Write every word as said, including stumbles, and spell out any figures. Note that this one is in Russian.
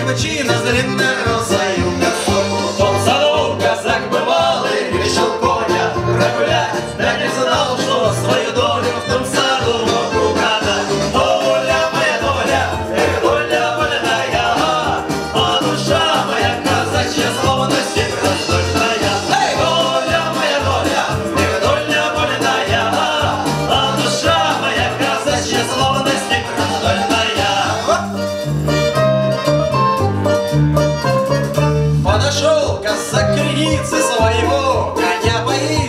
дівчина з длинною росою косой. В том саду казак бывалый решил коня прогулять, да не знал, что свою долю в том саду мог угадать. Доля моя доля, эх, доля вольная, а душа моя казачья словно степь раздольная. Эй, доля моя доля, эх, доля вольная, а душа моя казачья словно степь раздольная. Подошел казак к кренице своего, коня поить.